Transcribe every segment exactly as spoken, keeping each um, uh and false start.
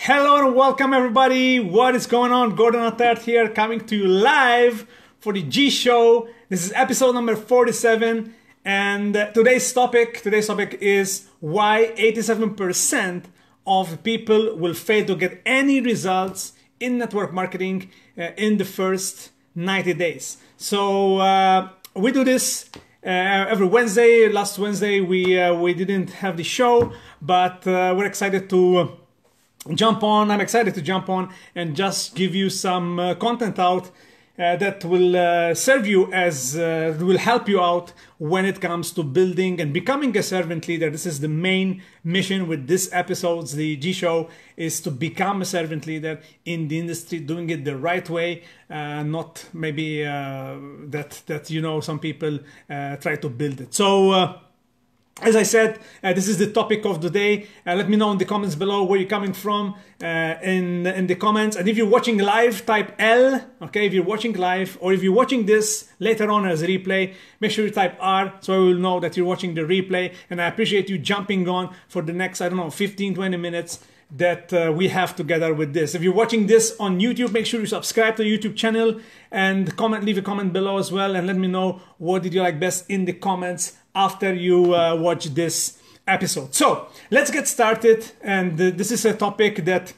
Hello and welcome everybody. What is going on? Gordon Attard here, coming to you live for the G Show. This is episode number forty-seven, and today's topic, today's topic is why eighty-seven percent of people will fail to get any results in network marketing uh, in the first ninety days. So uh, we do this uh, every Wednesday. Last Wednesday we uh, we didn't have the show, but uh, we're excited to jump on. I'm excited to jump on and just give you some uh, content out uh, that will uh, serve you as uh, will help you out when it comes to building and becoming a servant leader. This is the main mission with this episodes. The G Show is to become a servant leader in the industry, doing it the right way, uh, not maybe uh, that that you know some people uh, try to build it. So. Uh, As I said, uh, this is the topic of the day. Uh, let me know in the comments below where you're coming from uh, in, in the comments. And if you're watching live, type L, okay, if you're watching live, or if you're watching this later on as a replay, make sure you type R so I will know that you're watching the replay. And I appreciate you jumping on for the next, I don't know, fifteen, twenty minutes that uh, we have together with this. If you're watching this on YouTube, make sure you subscribe to the YouTube channel and comment, leave a comment below as well, and let me know what did you like best in the comments after you uh, watch this episode. So let's get started. And uh, this is a topic that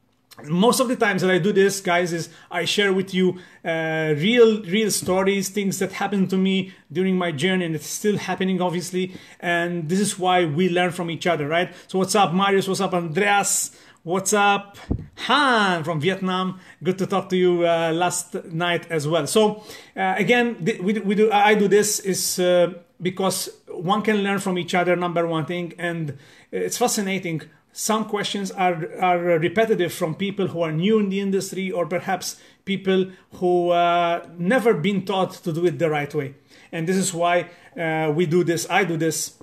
most of the times that I do this, guys, is I share with you uh, real, real stories, things that happened to me during my journey, and it's still happening, obviously. And this is why we learn from each other, right? So what's up, Marius? What's up, Andreas? What's up, Han from Vietnam? Good to talk to you uh, last night as well. So uh, again, we, we do, I do this is uh, because one can learn from each other, number one thing, and it's fascinating. Some questions are, are repetitive from people who are new in the industry, or perhaps people who uh, never been taught to do it the right way. And this is why uh, we do this, I do this,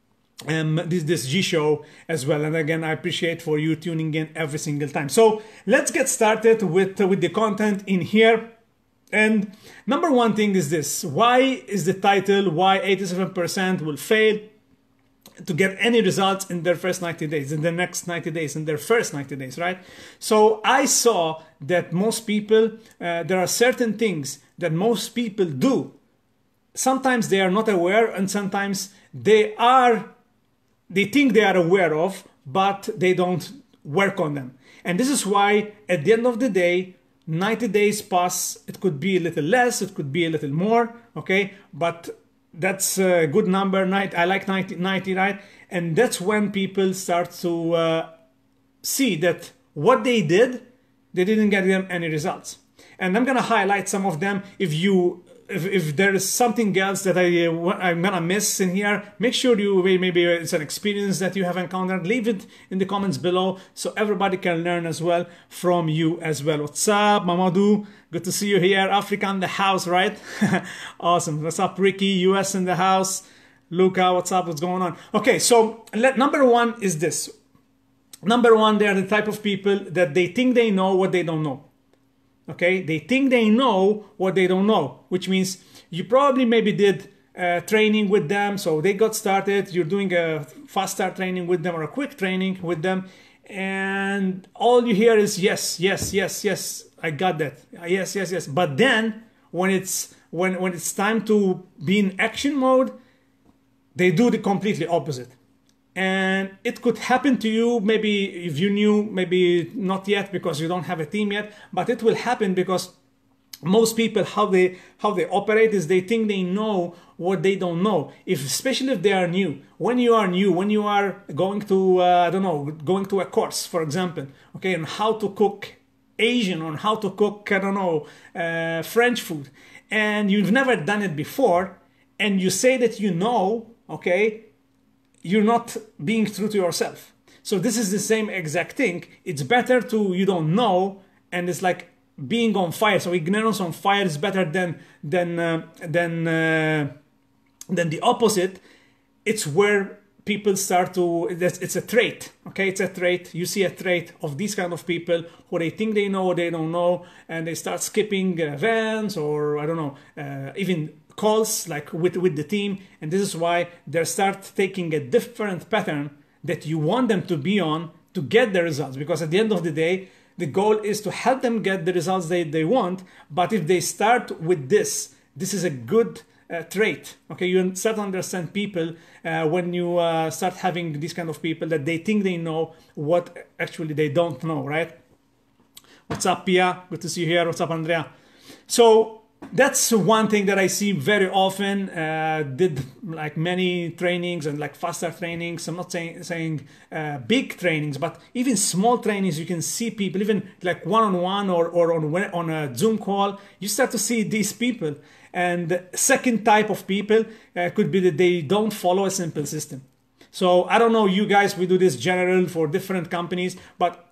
um, this, this G Show as well. And again, I appreciate for you tuning in every single time. So let's get started with, uh, with the content in here. And number one thing is this: why is the title, why eighty-seven percent will fail to get any results in their first ninety days, in the next ninety days, in their first ninety days, right? So I saw that most people, uh, there are certain things that most people do. Sometimes they are not aware, and sometimes they are, they think they are aware of, but they don't work on them. And this is why at the end of the day, ninety days pass. It could be a little less, it could be a little more, okay? But that's a good number. I like ninety, ninety, right? And that's when people start to uh, see that what they did, they didn't get them any results. And I'm gonna highlight some of them. If you, if, if there is something else that I, uh, I'm gonna miss in here, make sure you, maybe it's an experience that you have encountered, leave it in the comments below so everybody can learn as well from you as well. What's up, Mamadou? Good to see you here. Africa in the house, right? Awesome. What's up, Ricky? U S in the house. Luca, what's up? What's going on? Okay, so let, number one is this. Number one, they are the type of people that they think they know what they don't know. Okay, they think they know what they don't know, which means you probably maybe did uh, training with them, so they got started, you're doing a fast start training with them or a quick training with them, and all you hear is yes, yes, yes, yes, I got that, yes, yes, yes. But then when it's when when it's time to be in action mode, they do the completely opposite. And it could happen to you, maybe if you knew, maybe not yet because you don't have a team yet, but it will happen because most people, how they how they operate is they think they know what they don't know. If especially if they are new. When you are new, when you are going to uh, I don't know, going to a course, for example, okay, on how to cook Asian, on how to cook, I don't know, uh, French food, and you've never done it before, and you say that you know, okay, you're not being true to yourself. So this is the same exact thing. It's better to, you don't know, and it's like being on fire. So ignorance on fire is better than than uh, than uh, than the opposite. It's where people start to, it's a trait, okay? It's a trait. You see a trait of these kind of people who they think they know, they don't know, and they start skipping uh, events, or I don't know, uh, even calls like with, with the team. And this is why they start taking a different pattern that you want them to be on to get the results, because at the end of the day, the goal is to help them get the results they, they want. But if they start with this, this is a good uh, trait. Okay, you start to understand people uh, when you uh, start having these kind of people that they think they know what actually they don't know, right? What's up, Pia? Good to see you here. What's up, Andrea? So that's one thing that I see very often. Uh, did like many trainings and like faster trainings. I'm not saying saying uh, big trainings, but even small trainings. You can see people, even like one-on-one or or on on a Zoom call. You start to see these people. And the second type of people uh, could be that they don't follow a simple system. So I don't know, you guys, we do this general for different companies, but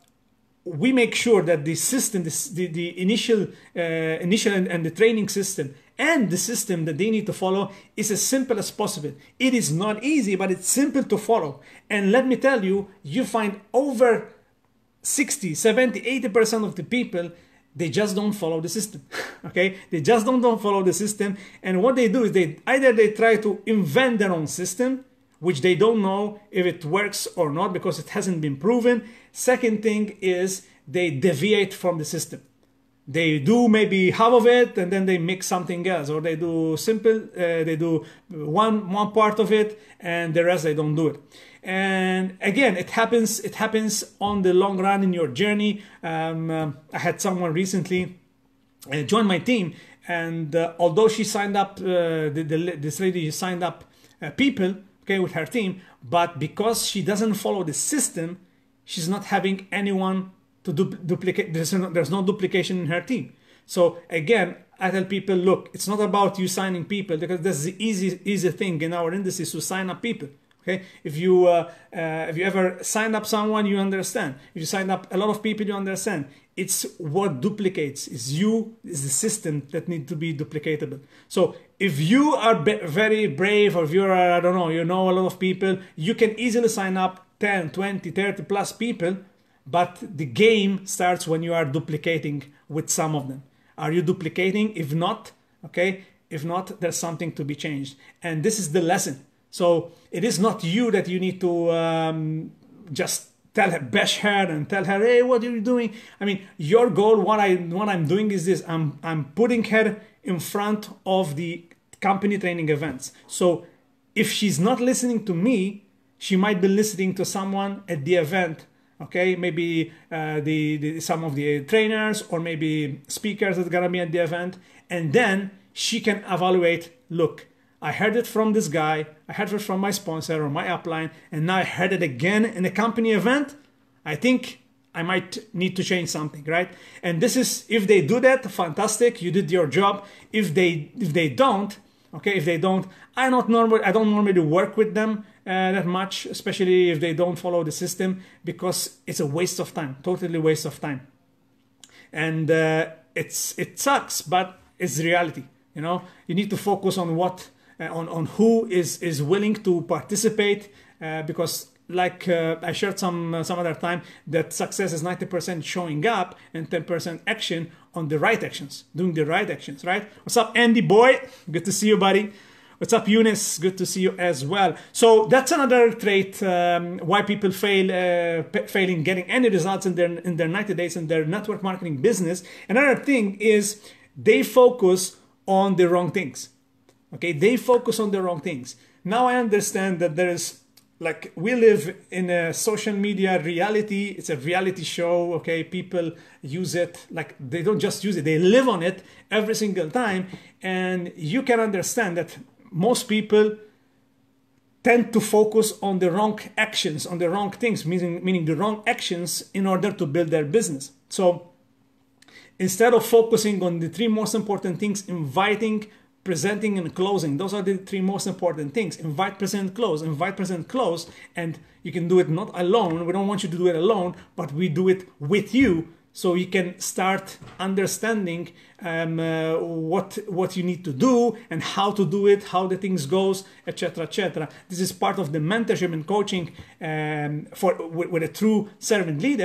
we make sure that the system, this, the, the initial, uh, initial and, and the training system and the system that they need to follow is as simple as possible. It is not easy, but it's simple to follow. And let me tell you, you find over sixty, seventy, eighty percent of the people, they just don't follow the system. Okay, they just don't, don't follow the system. And what they do is they either they try to invent their own system, which they don't know if it works or not because it hasn't been proven. Second thing is they deviate from the system. They do maybe half of it and then they mix something else, or they do simple, uh, they do one one part of it and the rest they don't do it. And again, it happens. It happens on the long run in your journey. Um, uh, I had someone recently uh, join my team, and uh, although she signed up, uh, the, the, this lady signed up uh, people, okay, with her team, but because she doesn't follow the system, she's not having anyone to du duplicate. There's no, there's no duplication in her team. So again, I tell people, look, it's not about you signing people, because that's the easy, easy thing in our industry is to sign up people. Okay, if you uh, uh, if you ever signed up someone, you understand. If you sign up a lot of people, you understand. It's what duplicates. It's you, is the system that need to be duplicatable. So if you are very brave, or if you're, I don't know, you know a lot of people, you can easily sign up ten, twenty, thirty plus people, but the game starts when you are duplicating with some of them. Are you duplicating? If not, okay, if not, there's something to be changed. And this is the lesson. So it is not you that you need to um, just tell her, bash her and tell her, hey, what are you doing? I mean, your goal, what, I, what I'm doing is this, I'm, I'm putting her in front of the company training events. So if she's not listening to me, she might be listening to someone at the event, okay? Maybe uh, the, the, some of the trainers or maybe speakers that are gonna be at the event. And then she can evaluate, look, I heard it from this guy, I heard it from my sponsor or my upline, and now I heard it again in a company event. I think I might need to change something, right? And this is, if they do that, fantastic, you did your job. If they if they don't, okay, if they don't, I not normally I don't normally work with them uh, that much, especially if they don't follow the system, because it's a waste of time, totally waste of time. And uh, it's it sucks, but it's reality. You know, you need to focus on what. Uh, on, on who is, is willing to participate, uh, because like uh, I shared some uh, some other time, that success is ninety percent showing up and ten percent action on the right actions, doing the right actions, right? What's up, Andy boy? Good to see you, buddy. What's up, Eunice? Good to see you as well. So that's another trait um, why people fail uh, fail in getting any results in their, in their ninety days in their network marketing business. Another thing is they focus on the wrong things. Okay, they focus on the wrong things. Now I understand that there is, like, we live in a social media reality. It's a reality show, okay? People use it, like, they don't just use it, they live on it every single time. And you can understand that most people tend to focus on the wrong actions, on the wrong things, meaning, meaning the wrong actions in order to build their business. So instead of focusing on the three most important things, inviting, presenting and closing, those are the three most important things. Invite, present, close. Invite, present, close. And you can do it not alone. We don't want you to do it alone, but we do it with you, so you can start understanding um, uh, what what you need to do and how to do it, how the things goes, et cetera, et cetera. This is part of the mentorship and coaching um, for with, with a true servant leader.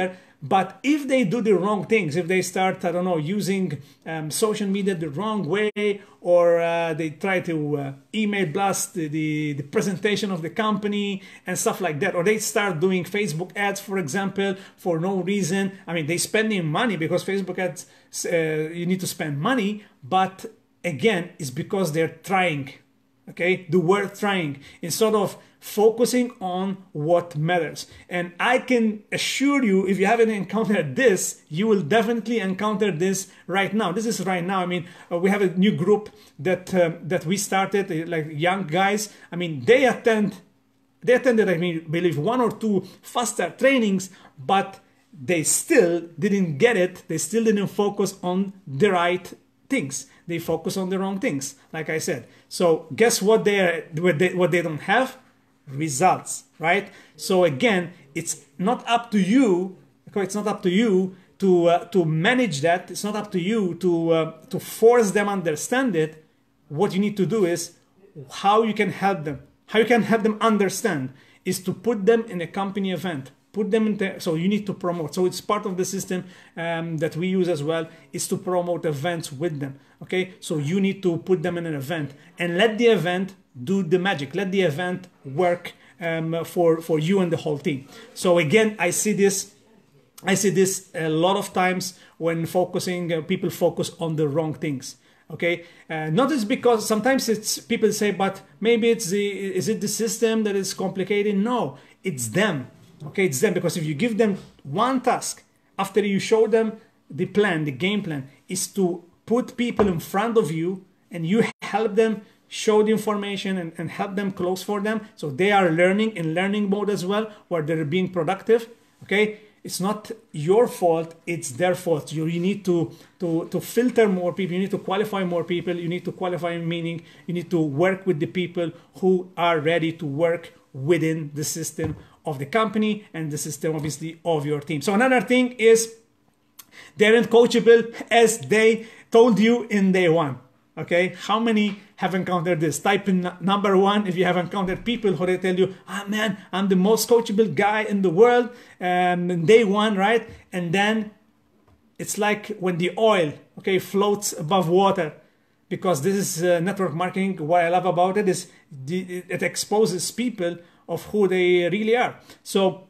But if they do the wrong things, if they start, I don't know, using um, social media the wrong way, or uh, they try to uh, email blast the, the, the presentation of the company and stuff like that, or they start doing Facebook ads, for example, for no reason. I mean, they spending money because Facebook ads, uh, you need to spend money, but again, it's because they're trying. Okay, the word trying, instead of focusing on what matters. And I can assure you, if you haven't encountered this, you will definitely encounter this right now. This is right now. I mean, uh, we have a new group that um, that we started, uh, like young guys. I mean, they attend, they attended, I mean, believe one or two faster trainings, but they still didn't get it. They still didn't focus on the right things. They focus on the wrong things, like I said. So guess what they are, what they, what they don't have? Results, right? So again, it's not up to you. Okay, it's not up to you to uh, to manage that. It's not up to you to uh, to force them understand it. What you need to do is how you can help them. How you can help them understand is to put them in a company event. Put them in there. So you need to promote. So it's part of the system um, that we use as well, is to promote events with them. Okay, so you need to put them in an event and let the event do the magic. Let the event work um, for for you and the whole team. So again, I see this. I see this a lot of times when focusing. Uh, people focus on the wrong things. Okay, uh, not just because sometimes it's people say, but maybe it's the is it the system that is complicated? No, it's them. Okay, it's them, because if you give them one task after you show them the plan, the game plan is to put people in front of you and you help them show the information and, and help them close for them. So they are learning in learning mode as well, where they're being productive. Okay, it's not your fault, it's their fault. You, you need to, to, to filter more people, you need to qualify more people, you need to qualify meaning, you need to work with the people who are ready to work within the system of the company and the system obviously of your team. So another thing is they aren't coachable, as they told you in day one. Okay, how many have encountered this? Type in number one if you have encountered people who they tell you, ah man, I'm the most coachable guy in the world, um, in day one, right? And then it's like when the oil, okay, floats above water, because this is uh, network marketing. What I love about it is the, it exposes people of who they really are. So,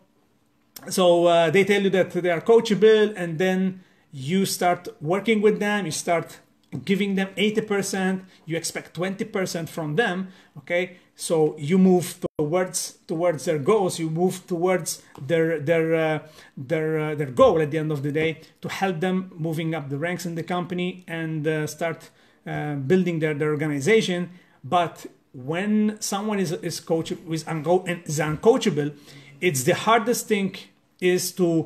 so uh, they tell you that they are coachable, and then you start working with them, you start giving them eighty percent, you expect twenty percent from them, okay? So you move towards towards their goals, you move towards their their uh, their uh, their goal at the end of the day, to help them moving up the ranks in the company and uh, start uh, building their, their organization. But when someone is is coach is, unco is uncoachable, it's the hardest thing is to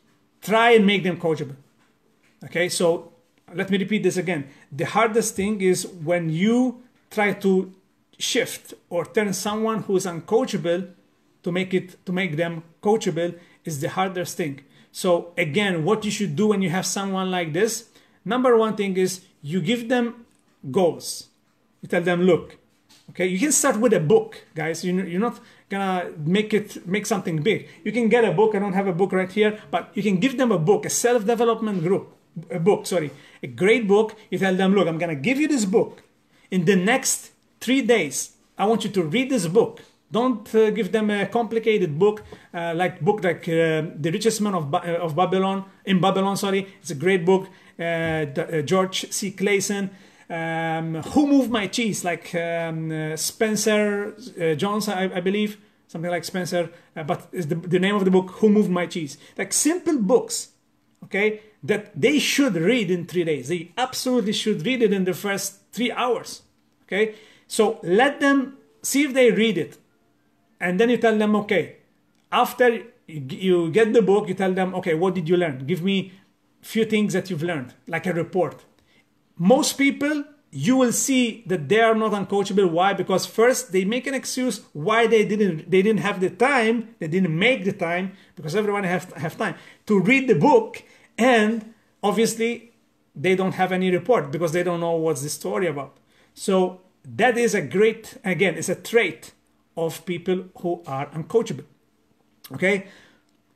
try and make them coachable. Okay, so let me repeat this again. The hardest thing is when you try to shift or turn someone who is uncoachable to make it to make them coachable is the hardest thing. So again, what you should do when you have someone like this, number one thing is you give them goals. You tell them, look, okay, you can start with a book, guys. You're not gonna make it make something big. You can get a book. I don't have a book right here, but you can give them a book, a self-development group, a book, sorry, a great book. You tell them, look, I'm gonna give you this book. In the next three days, I want you to read this book. Don't uh, give them a complicated book, uh, like book like uh, The Richest Man of, ba uh, of Babylon, in Babylon, sorry. It's a great book. Uh, uh, George C. Clason. Um, Who Moved My Cheese, like um, uh, Spencer uh, Jones, I, I believe, something like Spencer, uh, but is the, the name of the book, Who Moved My Cheese. Like simple books, okay, that they should read in three days. They absolutely should read it in the first three hours, okay? So let them see if they read it. And then you tell them, okay, after you get the book, you tell them, okay, what did you learn? Give me a few things that you've learned, like a report. Most people, you will see that they are not uncoachable. Why? Because first they make an excuse why they didn't they didn't have the time, they didn't make the time, because everyone has have time to read the book, and obviously they don't have any report because they don't know what's the story about. So that is a great, again, it's a trait of people who are uncoachable. Okay?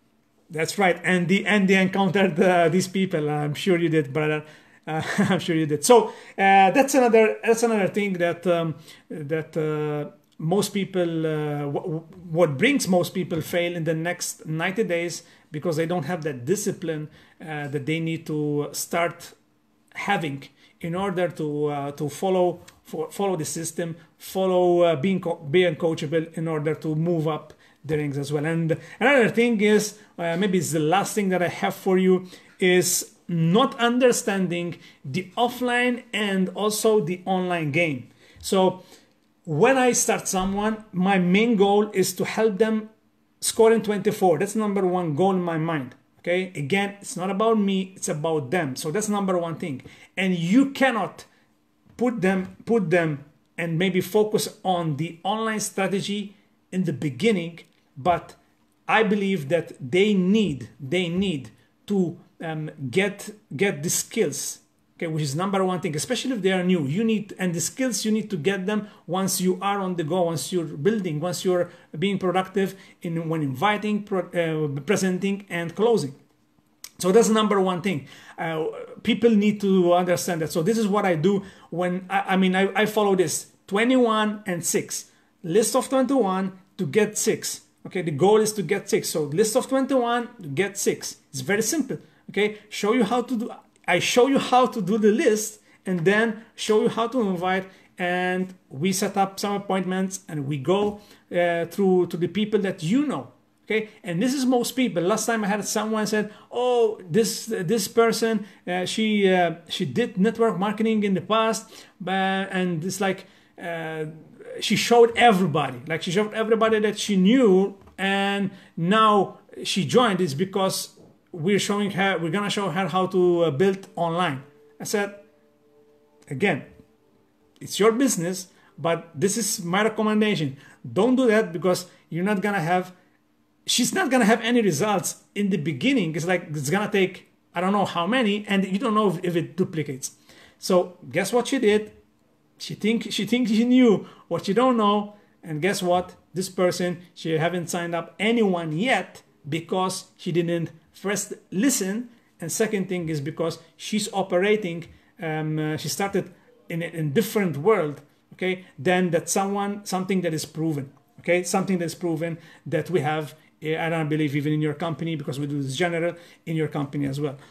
That's right. And the and they encountered uh, these people. I'm sure you did, brother. Uh, I'm sure you did. So uh, that's another that's another thing that um, that uh, most people uh, w- what brings most people fail in the next ninety days, because they don't have that discipline uh, that they need to start having in order to uh, to follow for, follow the system, follow uh, being co- being coachable in order to move up the rings as well. And another thing is, uh, maybe it's the last thing that I have for you, is not understanding the offline and also the online game. So when I start someone, my main goal is to help them score in twenty-four. That's number one goal in my mind. Okay, again, it's not about me, it's about them. So that's number one thing. And you cannot put them put them and maybe focus on the online strategy in the beginning, but I believe that they need they need to um, get get the skills, okay, which is number one thing, especially if they are new. You need, and the skills you need to get them once you are on the go, once you're building, once you're being productive in when inviting, pro, uh, presenting, and closing. So that's number one thing. Uh, people need to understand that. So this is what I do when I, I mean I, I follow this twenty-one and six list of twenty-one to get six. Okay, the goal is to get six. So list of twenty-one to get six. It's very simple. Okay, show you how to do. I show you how to do the list, and then show you how to invite, and we set up some appointments, and we go uh, through to the people that you know. Okay, and this is most people. Last time I had someone said, "Oh, this this person, uh, she uh, she did network marketing in the past, but and it's like uh, she showed everybody, like she showed everybody that she knew, and now she joined. It's because we're showing her, we're gonna show her how to uh, build online." I said, again, it's your business, but this is my recommendation. Don't do that, because you're not gonna have. She's not gonna have any results in the beginning. It's like it's gonna take I don't know how many, and you don't know if, if it duplicates. So guess what she did? She think she thinks she knew what you don't know, and guess what? This person, she haven't signed up anyone yet because she didn't first listen, and second thing is because she's operating. Um, uh, she started in a in different world, okay, than that someone something that is proven, okay, something that's proven that we have. I don't believe even in your company, because we do this general in your company as well.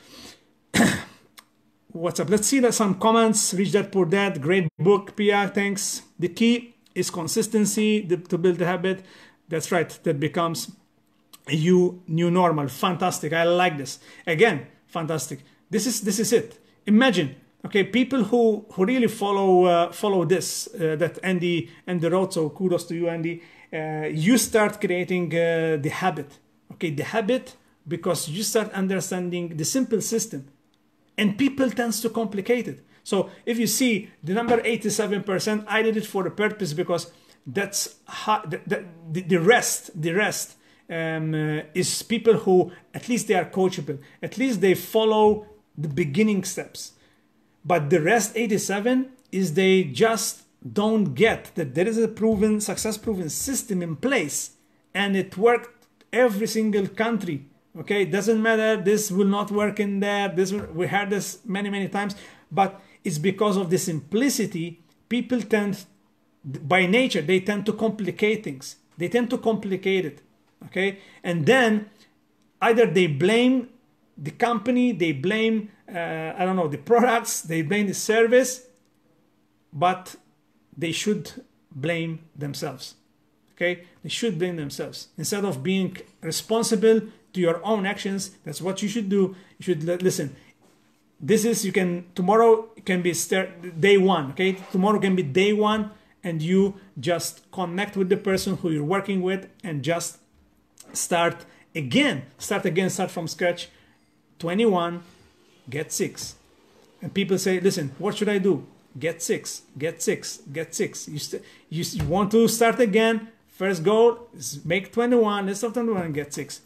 What's up? Let's see that some comments. Rich Dad Poor Dad, great book. Pia, thanks. The key is consistency the, to build the habit. That's right. That becomes you new normal. Fantastic. I like this. Again, fantastic. This is this is it. Imagine, okay, people who who really follow uh, follow this uh, that Andy Andy wrote. So kudos to you, Andy. Uh, you start creating uh, the habit, okay, the habit, because you start understanding the simple system, and people tends to complicate it. So if you see the number eighty-seven percent, I did it for a purpose, because that's how, the, the, the rest, the rest um, uh, is people who at least they are coachable, at least they follow the beginning steps. But the rest eighty-seven is they just don't get that there is a proven, success proven system in place, and it worked every single country. Okay, it doesn't matter, this will not work in there, this will, we heard this many many times, but it's because of the simplicity. People tend, by nature, they tend to complicate things, they tend to complicate it, okay, and then either they blame the company, they blame uh, I don't know, the products, they blame the service, but they should blame themselves. Okay, they should blame themselves instead of being responsible to your own actions. That's what you should do. You should listen. This is, you can, tomorrow can be day one. Okay, tomorrow can be day one, and you just connect with the person who you're working with and just start again. Start again. Start from scratch. twenty-one, get six. And people say, listen, what should I do? Get six, get six, get six. You, st- you, you want to start again. First goal is make twenty-one, let's start twenty-one and get six.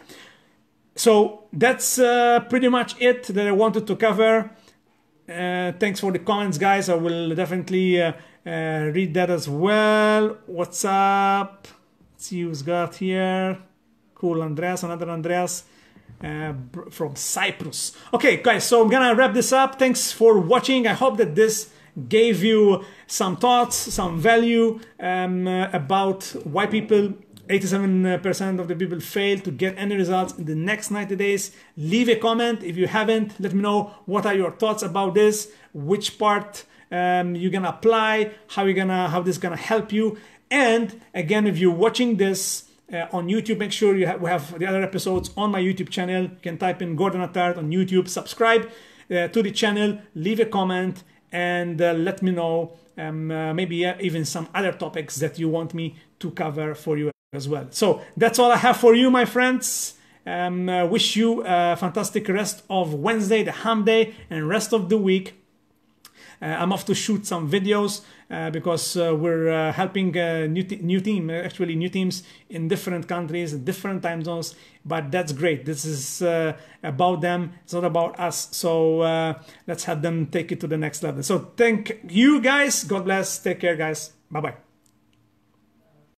So that's uh, pretty much it that I wanted to cover. Uh, thanks for the comments, guys. I will definitely uh, uh, read that as well. What's up? Let's see who's got here. Cool, Andreas, another Andreas. uh, from Cyprus. Okay, guys, so I'm gonna wrap this up. Thanks for watching. I hope that this gave you some thoughts, some value um, uh, about why people, eighty-seven percent of the people fail to get any results in the next ninety days. Leave a comment if you haven't. Let me know what are your thoughts about this, which part um, you're gonna apply, how you're gonna, how this is gonna help you. And again, if you're watching this uh, on YouTube, make sure you have, we have the other episodes on my YouTube channel. You can type in Gordon Attard on YouTube, subscribe uh, to the channel, leave a comment, and uh, let me know um, uh, maybe uh, even some other topics that you want me to cover for you as well. So that's all I have for you, my friends. Um, uh, wish you a fantastic rest of Wednesday, the Ham Day, and rest of the week. Uh, I'm off to shoot some videos uh, because uh, we're uh, helping a new, new team, actually new teams in different countries, different time zones, but that's great. This is uh, about them, it's not about us. So uh, let's have them take it to the next level. So thank you guys, God bless, take care guys, bye-bye.